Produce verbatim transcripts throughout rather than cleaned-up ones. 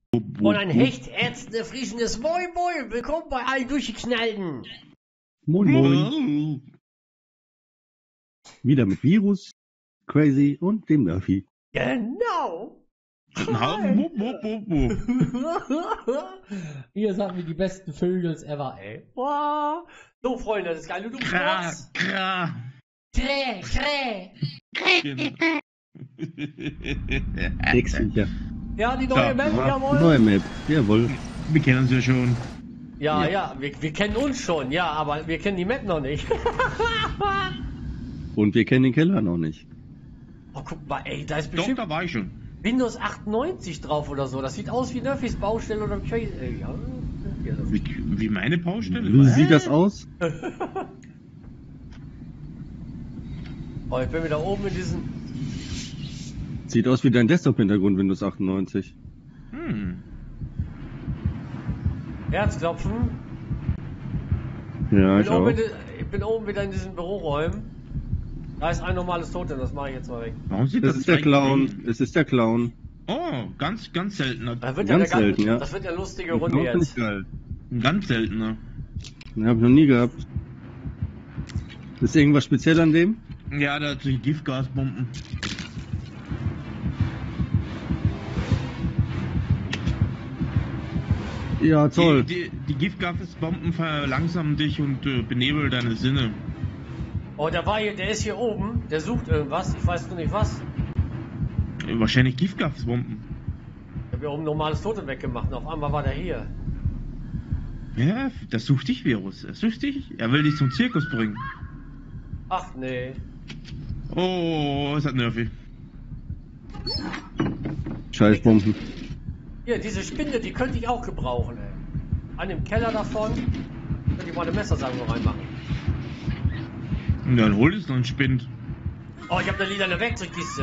Und ein hechtätzende, frischendes Moin Moin. Willkommen bei allen Durchgeknallten. Moin Moin. Wieder mit Virus, Crazy und dem Murphy. Genau. Wupp, wupp, wupp, wupp. Ihr sagt mir die besten Vögel ever, ey. Wow. So, Freunde, das ist geil. Du Kra, kra. Krä, krä. Genau. Nix wieder. Ja, die neue Ja, Map, Ah, jawohl. neue Map, jawohl. Wir kennen uns ja schon. Ja, Ja. ja, wir, wir kennen uns schon, ja, aber wir kennen die Map noch nicht. Und wir kennen den Keller noch nicht. Oh, guck mal, ey, da ist Doch, bestimmt da war ich schon. Windows achtundneunzig drauf oder so. Das sieht aus wie Nerfys Baustelle oder Crazy. Ey, ja. Ja, das- Wie, wie meine Baustelle? Wie Was? sieht das aus? Oh, ich bin wieder oben in diesen. Sieht aus wie dein Desktop-Hintergrund Windows achtundneunzig. Hm. Herzklopfen. Ja, Ich ich bin, oben auch. in die, ich bin oben wieder in diesen Büroräumen. Da ist ein normales Totem, das mache ich jetzt mal weg. Warum sieht Das das ist der gleich Clown. aus? Es ist der Clown. Oh, ganz, ganz seltener. Das wird Ganz ja eine selten, ja. Das wird ja eine lustige Den Runde Clown finde ich jetzt. geil. Ein ganz seltener. Den habe ich noch nie gehabt. Ist irgendwas speziell an dem? Ja, da hat die Giftgasbomben. Ja, toll. Die, die, die Giftgasbomben verlangsamen dich und äh, benebeln deine Sinne. Oh, der war hier, der ist hier oben. Der sucht irgendwas. Ich weiß nur nicht was. Äh, Wahrscheinlich Giftgasbomben. Ich habe hier oben ein normales Totem weggemacht. Und auf einmal war der hier. Ja, das sucht dich, Virus. Er sucht dich. Er will dich zum Zirkus bringen. Ach nee. Oh, es hat Nervy. Scheißbomben. Hier, diese Spinde, die könnte ich auch gebrauchen, ey. An dem Keller davon könnte ich mal eine Messersalbe reinmachen. Und dann hol es noch einen Spind. Oh, ich habe eine lila Werkzeugkiste.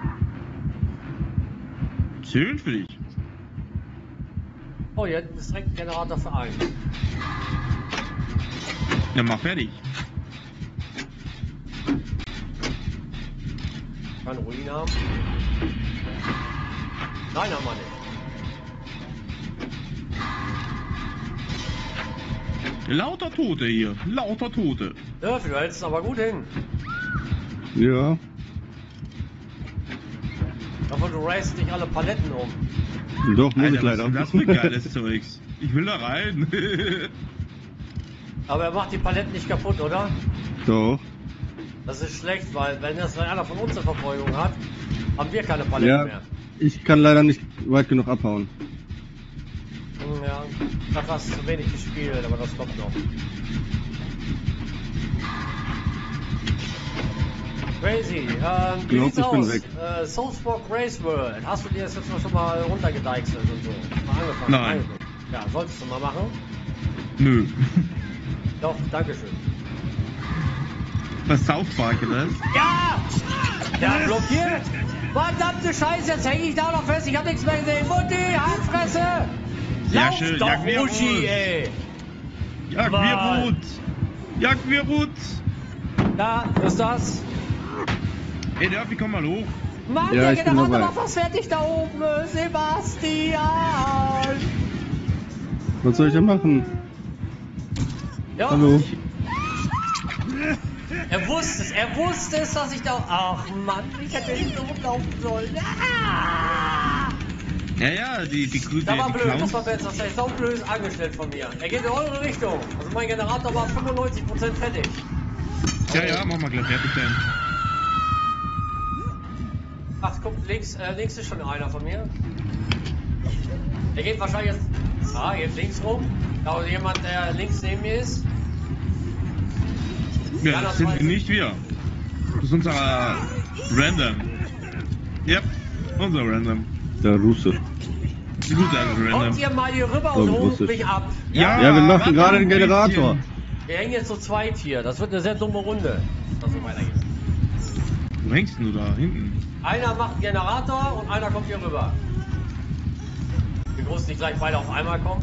Schön für dich. Oh, hier ist direkt ein Generator für einen. Dann mach fertig. Keine Ruine haben. Nein, haben wir nicht. Lauter Tote hier. Lauter Tote. Ja, du hältst es aber gut hin. Ja. Davon du racest nicht alle Paletten um. Doch, muss ich Alter, was leider. ist denn das für geiles Zeugs? Ich will da rein. Aber er macht die Paletten nicht kaputt, oder? Doch. Das ist schlecht, weil wenn das einer von uns eine Verbeugung hat, haben wir keine Paletten Ja, mehr. ich kann leider nicht weit genug abhauen. Hm, Ja, ich hab fast zu wenig gespielt, aber das kommt noch. Crazy, ähm, wie Glaub, sieht's ich bin aus? weg. Äh, Soulspark Race World, hast du dir das jetzt schon mal runtergedeichselt und so? Mal angefangen? Nein. Angeguckt? Ja, solltest du mal machen. Nö. Doch, dankeschön. Was South Park ist das? Ja! Ja, blockiert! Verdammte Scheiße, jetzt hänge ich da noch fest, ich hab nichts mehr gesehen. Mutti, Handfresse! Ja, Lauf schön, doch, jag mir Uschi, Rot. ey! Jag Mann. mir Rot! Jag mir Rot! Da, was ist das? Ey, Nervy, komm mal hoch. Mann, Ja, der ich bin Generator dabei. war fast fertig da oben, Sebastian! Was soll ich denn machen? Ja, Hallo. er wusste es, er wusste es, dass ich da... Ach Mann, ich hätte hinten rumlaufen sollen. Ah! Ja, ja, die, die, die, Das war die blöd, das Clowns. war besser, das ist auch blöd angestellt von mir. Er geht in eure Richtung. Also mein Generator war fünfundneunzig Prozent fertig. Ja, ja, mach mal gleich fertig dann. Ach, guck, links, äh, links ist schon einer von mir. Der geht wahrscheinlich jetzt... Ah, jetzt links rum. Da ist jemand, der links neben mir ist. Ja, Ja, das das sind weiß wir ich. nicht wir. Das ist unser Random. Yep, unser Random. Der Russe. Die gute Random. Kommt ihr mal hier rüber So, und holt Russisch. mich ab. Ja, Ja, wir machen warte gerade ein den Generator. bisschen. Wir hängen jetzt zu zweit hier. Das wird eine sehr dumme Runde. Das so weitergeht. Wo hängst du da hinten? Einer macht einen Generator und einer kommt hier rüber. Wir groß nicht gleich beide auf einmal kommen.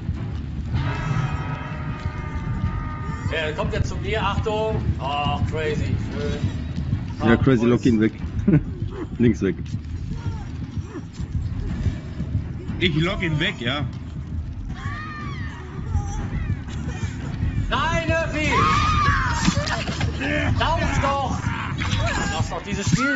Er kommt jetzt zu mir. Achtung. Ach, crazy. Schön. Ja, Crazy, lock ihn weg. Links weg. Ich log ihn weg, ja. Nein, Nervi! Lauf doch! Lass doch dieses Spiel!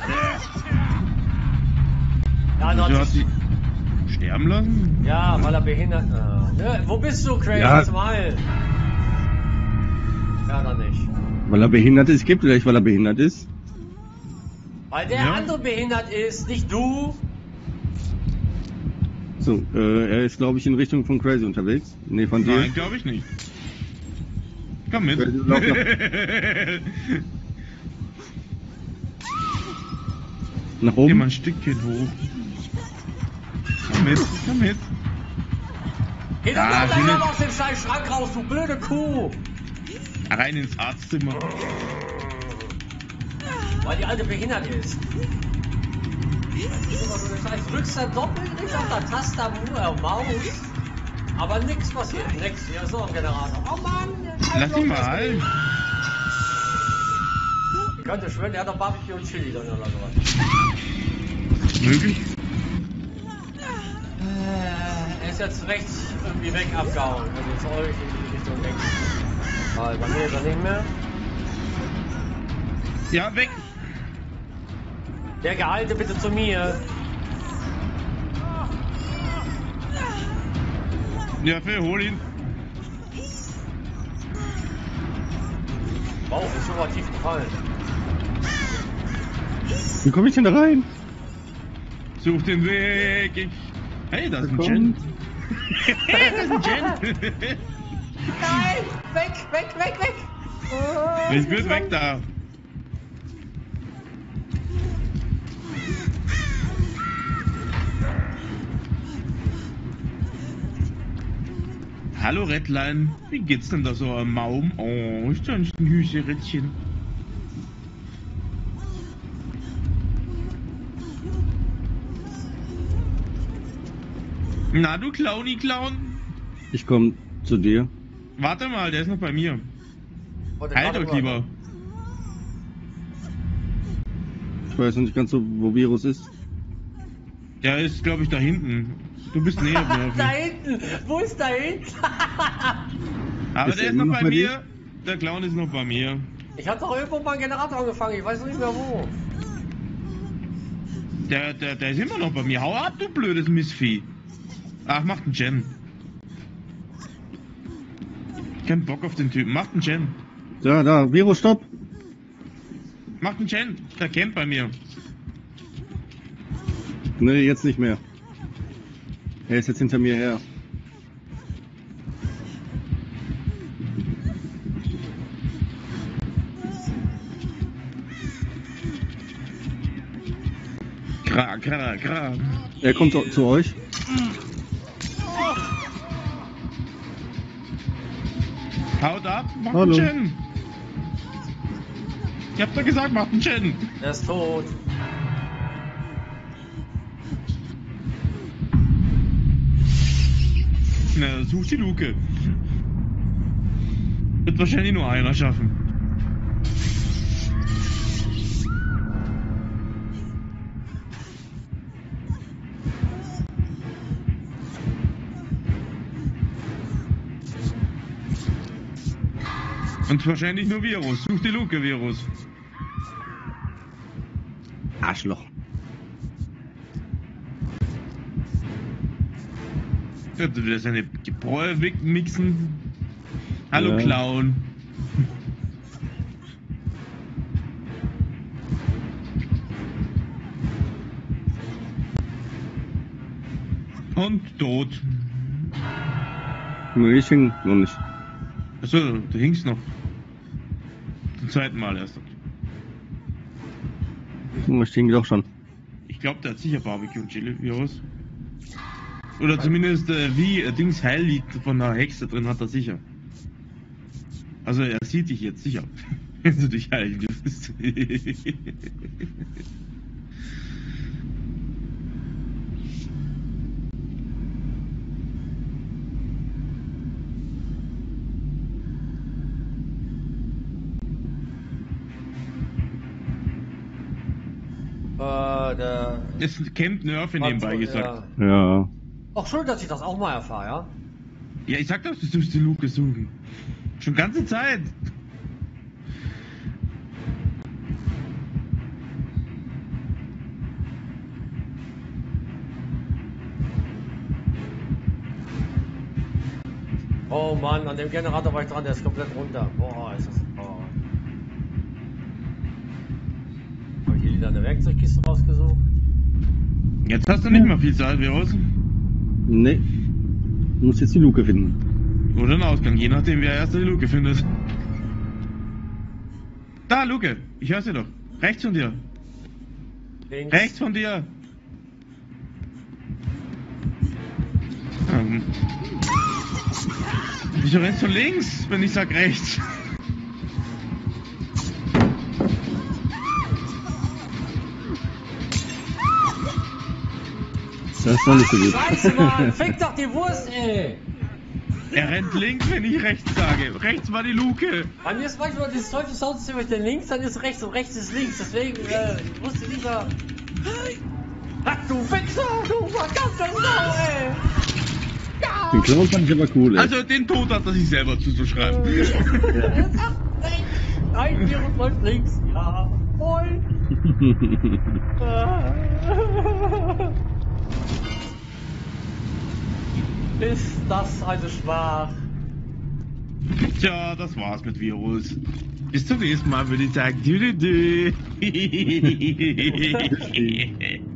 Ja, Du hast neunzig. sie sterben lassen? Ja, weil er behindert. Ah, ne, wo bist du, Crazy? Ja. Zum Heilen? Ja, dann nicht. Weil er behindert ist, gibt gleich, weil er behindert ist. Weil der Ja. andere behindert ist, nicht du. So, äh, er ist, glaube ich, in Richtung von Crazy unterwegs. Nee, von dir. Nein, glaube ich nicht. Komm mit. Crazy, lauf nach, nach Geh oben. mal ein Stückchen hoch. Komm mit, komm mit. Geh doch Ja, mal Philipp. langsam aus dem scheiß Schrank raus, du blöde Kuh. Rein ins Arztzimmer. Weil die alte behindert ist. Guck mal, du das drückst dann doppelt nicht auf der Tastatur, äh, Maus. Aber nichts passiert, nix. Hier ist noch ein Generator. Oh Mann! Lass ihn mal halten. Ich könnte schwören, der hat doch Barbecue und Chili drin oder sowas. Möglich? Äh, er ist jetzt rechts irgendwie weg abgehauen. Also zu euch in die Richtung weg. Weil bei mir ist er nicht mehr. Ja, weg. Der Gehalte bitte zu mir. Ja, Phil, hol ihn. Bauch ist schon mal tief gefallen. Wie komme ich denn da rein? Such den Weg. Ich... Hey, da ist ein Komm. Gen. Hey, da ist ein Gen. Nein! Weg, weg, weg, weg! Oh, Ich bin weg da. Hallo Redlein, wie geht's denn da so am Maum? Oh, ist das ein Hüserädchen? Na du Clowny Clown? Ich komme zu dir. Warte mal, der ist noch bei mir. Warte, Halt warte, doch lieber. Ich weiß noch nicht ganz so, wo Virus ist. Der ist, glaube ich, da hinten. Du bist näher. Da Murphy. hinten! Wo ist da hinten? Aber Ist der er ist immer noch noch bei bei mir. Der Clown ist noch bei mir. Ich hab doch irgendwo mal einen Generator angefangen, ich weiß noch nicht mehr wo. Der, der, der ist immer noch bei mir. Hau ab, du blödes Missvieh. Ach, macht einen Gen. Kein Bock auf den Typen. Macht einen Gen. Da, da, Virus, stopp! Macht einen Gen. Der campt bei mir. Nee, jetzt nicht mehr. Er ist jetzt hinter mir her. Gra, gra, gra. Er kommt zu, zu euch. Haut ab, macht Hallo. einen Gen. Ich hab doch gesagt, macht einen Gen. Der ist tot. Na, such die Luke. Wird wahrscheinlich nur einer schaffen. Und wahrscheinlich nur Virus. Such die Luke, Virus. Arschloch. Wird wieder seine Gebräu mixen. Hallo Ja. Clown. Und tot. Nee, ich hing noch nicht. Achso, du hingst noch. Zum zweiten Mal erst. Ich hing doch schon. Ich glaube, der hat sicher Barbecue und Chili Virus. Oder zumindest äh, wie äh, Dings Heillied von der Hexe drin hat er sicher. Also er sieht dich jetzt sicher. Wenn du dich heilen dürftest. Äh, der. Es campt Nerf in nebenbei gesagt. Ja. Ja. Ach, schön, dass ich das auch mal erfahre, ja? Ja, ich sag doch, du sollst die Luke suchen. Schon ganze Zeit. Oh Mann, an dem Generator war ich dran, der ist komplett runter. Boah, ist das... Oh. Habe ich hier wieder eine Werkzeugkiste rausgesucht? Jetzt hast du nicht mehr viel Zeit, Virus. Nee. Du musst jetzt die Luke finden. Oder einen Ausgang, je nachdem, wer erst die Luke findet. Da, Luke, ich höre sie doch. Rechts von dir. Links. Rechts von dir. Ähm. Wieso rennst du links, wenn ich sag rechts? Das ist noch nicht so gut. Scheiße, Mann! Fick doch die Wurst, ey! Er rennt links, wenn ich rechts sage. Rechts war die Luke. Bei mir ist manchmal dieses Teufelshaus ziemlich denn links, dann ist rechts und rechts ist links. Deswegen äh, musste dieser... Ach du Wichser, du verdammte Sau, ey! Ja! Den Clown fand ich aber cool, ey. Also den Tod hat er sich selber zuzuschreiben. Ein Virus läuft links, ja, voll! Ist das eine Schmach? Tja, das war's mit Virus. Bis zum nächsten Mal würde ich sagen. Dü -dü -dü.